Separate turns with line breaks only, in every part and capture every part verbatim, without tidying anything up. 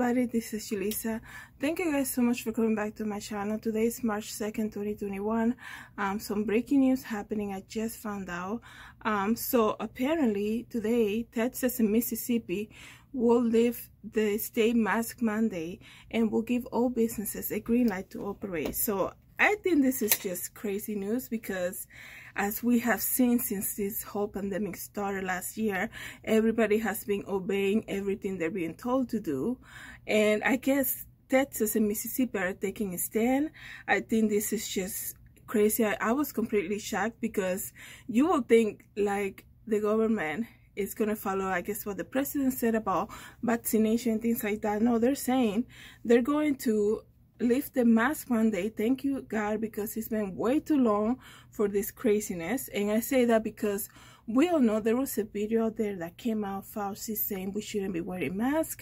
everybody, this is Julissa. Thank you guys so much for coming back to my channel. Today is March second, twenty twenty-one. Um, some breaking news happening. I just found out. Um, so apparently today, Texas and Mississippi will lift the state mask mandate and will give all businesses a green light to operate. So I think this is just crazy news because as we have seen since this whole pandemic started last year, everybody has been obeying everything they're being told to do. And I guess Texas and Mississippi are taking a stand. I think this is just crazy. I, I was completely shocked because you will think like the government is going to follow, I guess, what the president said about vaccination and things like that. No, they're saying they're going to lift the mask mandate. Thank you, God, because it's been way too long for this craziness. And I say that because we all know there was a video out there that came out, Fauci saying we shouldn't be wearing masks.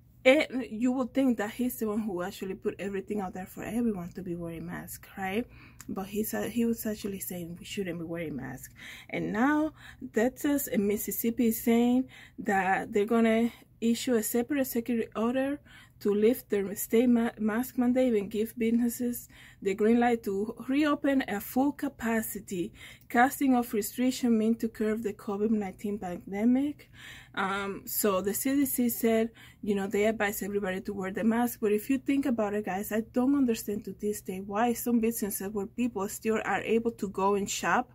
And you would think that he's the one who actually put everything out there for everyone to be wearing masks, right? But he's, uh, he was actually saying we shouldn't be wearing masks. And now Texas and Mississippi is saying that they're going to issue a separate executive order to lift the state ma mask mandate and give businesses the green light to reopen at full capacity. Casting off restriction meant to curb the COVID nineteen pandemic. Um, so the C D C said, you know, they advise everybody to wear the mask. But if you think about it, guys, I don't understand to this day why some businesses where people still are able to go and shop,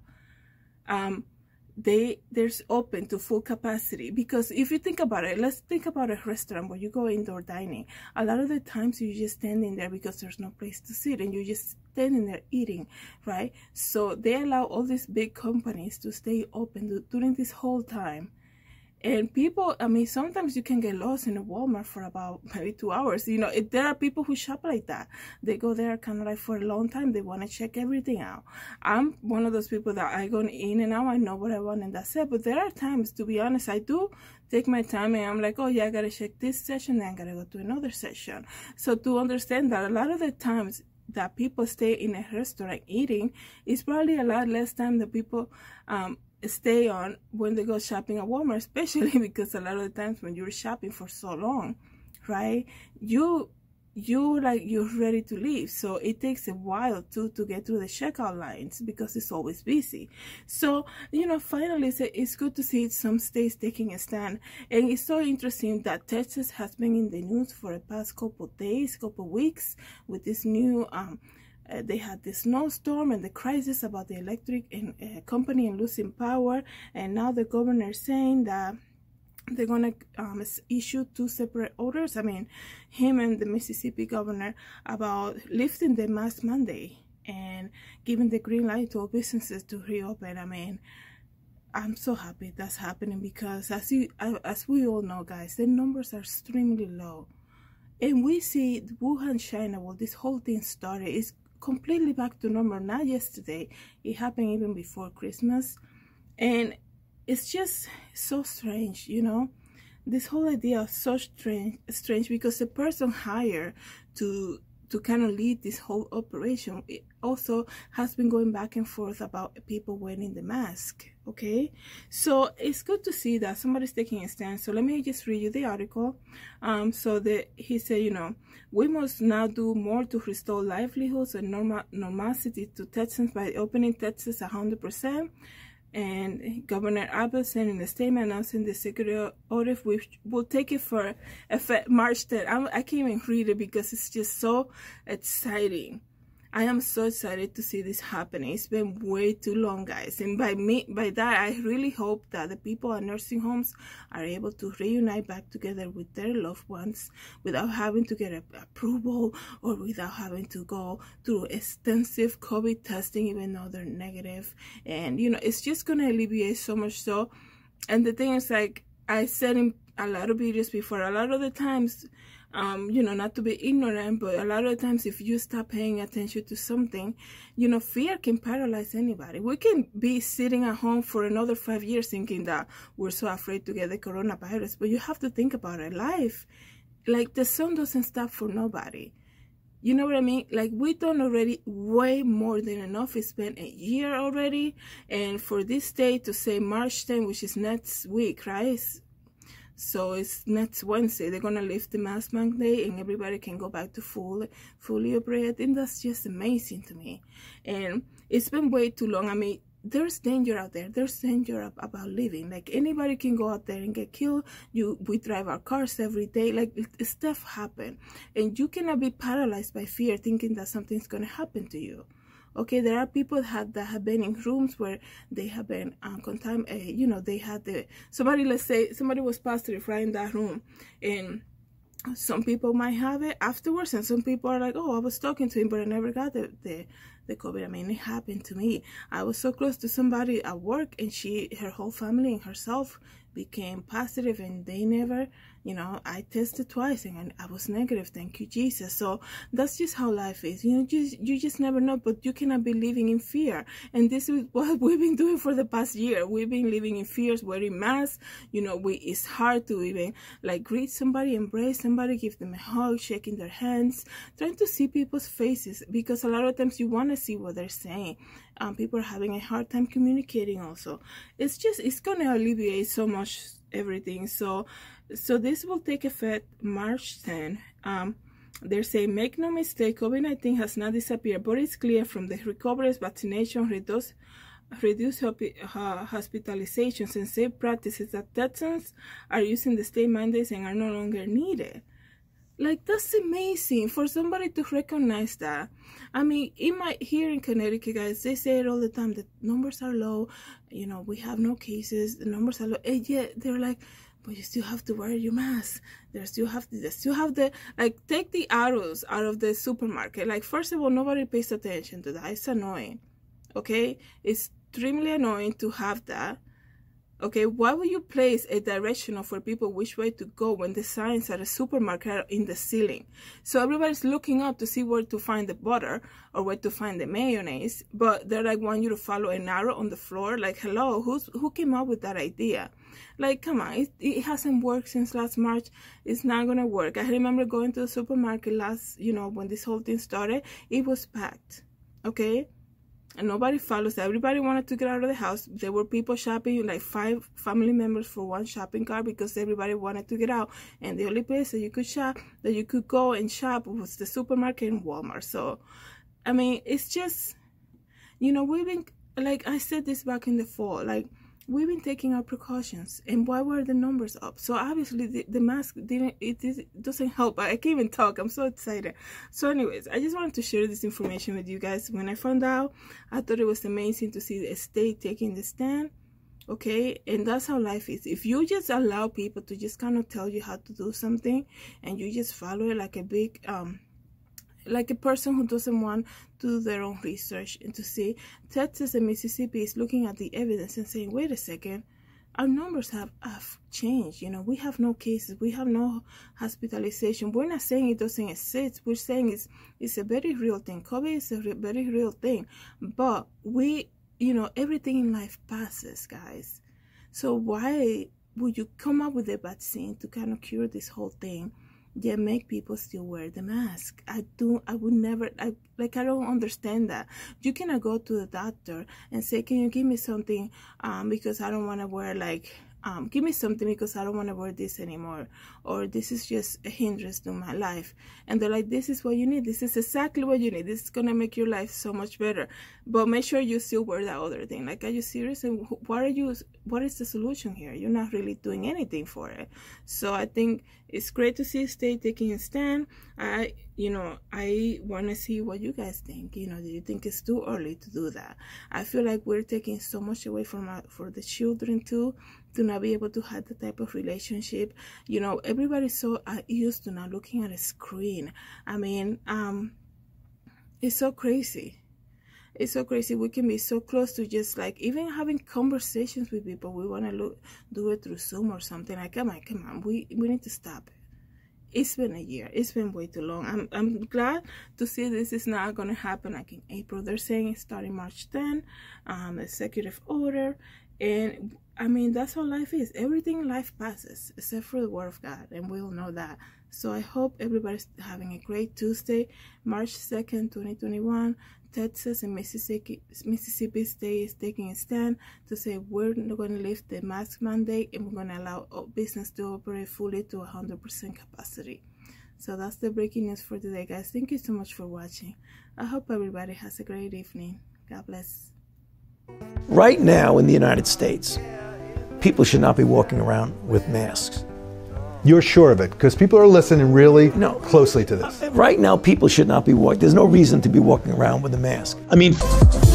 um, they there's open to full capacity. Because if you think about it, let's think about a restaurant where you go indoor dining. A lot of the times you just standing there because there's no place to sit and you just standing there eating, right? So they allow all these big companies to stay open during this whole time. And people, I mean, sometimes you can get lost in a Walmart for about maybe two hours. You know, if there are people who shop like that. They go there kind of like for a long time. They want to check everything out. I'm one of those people that I go in and out. I know what I want and that's it. But there are times, to be honest, I do take my time and I'm like, oh yeah, I got to check this session. Then I got to go to another session. So to understand that a lot of the times that people stay in a restaurant eating is probably a lot less time that people um, stay on when they go shopping at Walmart, especially because a lot of the times when you're shopping for so long, right, you you like you're ready to leave, so it takes a while to to get through the checkout lines because it's always busy. So you know, finally it's, it's good to see some states taking a stand. And it's so interesting that Texas has been in the news for the past couple of days, couple of weeks with this new um Uh, they had the snowstorm and the crisis about the electric and, uh, company and losing power, and now the governor saying that they're going to um, issue two separate orders. I mean, him and the Mississippi governor about lifting the mask mandate and giving the green light to all businesses to reopen. I mean, I'm so happy that's happening because as you as we all know, guys, the numbers are extremely low. And we see Wuhan, China, well, this whole thing started, is completely back to normal. Not yesterday. It happened even before Christmas. And it's just so strange, you know. This whole idea is so strange, strange because the person hired to to kind of lead this whole operation, it also has been going back and forth about people wearing the mask, okay? So it's good to see that somebody's taking a stand. So let me just read you the article. Um, so the, he said, you know, we must now do more to restore livelihoods and normal, normalcy to Texans by opening Texas one hundred percent. And Governor Abbott said in the statement announcing the executive order, which will take it for effect March tenth. I'm, I can't even read it because it's just so exciting. I am so excited to see this happening. It's been way too long, guys. And by me, by that, I really hope that the people at nursing homes are able to reunite back together with their loved ones without having to get a, approval or without having to go through extensive COVID testing, even though they're negative. And, you know, it's just going to alleviate so much so. And the thing is, like I said in a lot of videos before, a lot of the times, Um, you know, not to be ignorant, but a lot of times if you stop paying attention to something, you know, fear can paralyze anybody. We can be sitting at home for another five years thinking that we're so afraid to get the coronavirus, but you have to think about it. Life, like the sun doesn't stop for nobody. You know what I mean? Like, we've done already way more than enough. It's been a year already. And for this day to say March tenth, which is next week, right? So it's next Wednesday. They're gonna lift the mask mandate, and everybody can go back to full, fully operate. I think that's just amazing to me. And it's been way too long. I mean, there's danger out there. There's danger about living. Like, anybody can go out there and get killed. You, we drive our cars every day. Like, stuff happen, and you cannot be paralyzed by fear, thinking that something's gonna happen to you. Okay, there are people that have, that have been in rooms where they have been um, contaminated. Uh, you know, they had the somebody. Let's say somebody was positive right in that room, and some people might have it afterwards, and some people are like, "Oh, I was talking to him, but I never got the the, the COVID." I mean, it happened to me. I was so close to somebody at work, and she, her whole family, and herself became positive, and they never, you know, I tested twice and I was negative. Thank you, Jesus. So that's just how life is. You know, just you just never know, but you cannot be living in fear. And this is what we've been doing for the past year. We've been living in fears, wearing masks. You know, we it's hard to even like greet somebody, embrace somebody, give them a hug, shaking their hands, trying to see people's faces, because a lot of times you want to see what they're saying. Um, people are having a hard time communicating also. It's just, it's going to alleviate so much everything. So, so this will take effect March tenth. Um, they're saying, make no mistake, COVID nineteen has not disappeared, but it's clear from the recoveries, vaccination, reduce, reduce uh, hospitalizations, and safe practices that Texans are using the state mandates and are no longer needed. Like, that's amazing for somebody to recognize that. I mean, in my, here in Connecticut, guys, they say it all the time, the numbers are low, you know, we have no cases, the numbers are low, and yet they're like, but you still have to wear your mask. They still have to, they still have the, like, take the arrows out of the supermarket. Like, first of all, nobody pays attention to that. It's annoying, okay? It's extremely annoying to have that. Okay, why would you place a directional for people which way to go when the signs at a supermarket are in the ceiling? So everybody's looking up to see where to find the butter or where to find the mayonnaise, but they're like want you to follow an arrow on the floor. Like, hello, who's who came up with that idea? Like, come on, it, it hasn't worked since last March. It's not gonna work. I remember going to the supermarket last, you know, when this whole thing started, it was packed, okay? And nobody follows. Everybody wanted to get out of the house. There were people shopping, like five family members for one shopping cart, because everybody wanted to get out. And the only place that you could shop, that you could go and shop, was the supermarket and Walmart. So, I mean, it's just, you know, we've been, like I said this back in the fall, like, we've been taking our precautions, and why were the numbers up? So obviously the, the mask didn't, it, it doesn't help. I can't even talk, I'm so excited. So anyways, I just wanted to share this information with you guys. When I found out, I thought it was amazing to see the state taking the stand, okay? And that's how life is. If you just allow people to just kind of tell you how to do something, and you just follow it like a big, um, like a person who doesn't want to do their own research and to see, Texas and Mississippi is looking at the evidence and saying, wait a second, our numbers have, have changed. You know, we have no cases, we have no hospitalization. We're not saying it doesn't exist. We're saying it's, it's a very real thing. COVID is a re very real thing. But we, you know, everything in life passes, guys. So why would you come up with a vaccine to kind of cure this whole thing? Yeah, make people still wear the mask. I do, I would never, I, like, I don't understand that. You cannot go to the doctor and say, can you give me something, um, because I don't want to wear, like, um, give me something because I don't want to wear this anymore, or this is just a hindrance to my life. And they're like, this is what you need. This is exactly what you need. This is going to make your life so much better. But make sure you still wear that other thing. Like, are you serious? And what are you, what is the solution here? You're not really doing anything for it. So I think it's great to see state taking a stand. I, you know, I want to see what you guys think. You know, do you think it's too early to do that? I feel like we're taking so much away from our, for the children too, to not be able to have the type of relationship. You know, everybody's so uh, used to not looking at a screen. I mean, um, it's so crazy. It's so crazy. We can be so close to just like even having conversations with people. We want to look, do it through Zoom or something. Like, come on, come on. We we need to stop it. It's been a year. It's been way too long. I'm I'm glad to see this is not going to happen like in April. They're saying it's starting March tenth, um, executive order. And I mean, that's how life is. Everything in life passes except for the word of God, and we all know that. So I hope everybody's having a great Tuesday, March second, twenty twenty-one. Texas and Mississippi, Mississippi State is taking a stand to say we're not going to lift the mask mandate and we're going to allow business to operate fully to one hundred percent capacity. So that's the breaking news for today, guys. Thank you so much for watching. I hope everybody has a great evening. God bless.
Right now in the United States, people should not be walking around with masks.
You're sure of it? Because people are listening really
no.
closely to this.
Right now, people should not be walking. There's no reason to be walking around with a mask.
I mean...